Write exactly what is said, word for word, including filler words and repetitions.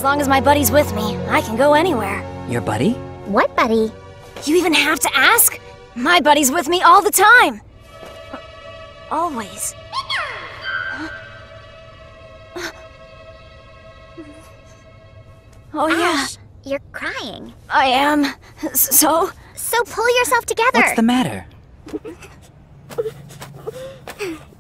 As long as my buddy's with me, I can go anywhere. Your buddy? What buddy? You even have to ask? My buddy's with me all the time! Always. Oh yeah. Ash, you're crying. I am. S- So? So pull yourself together. What's the matter?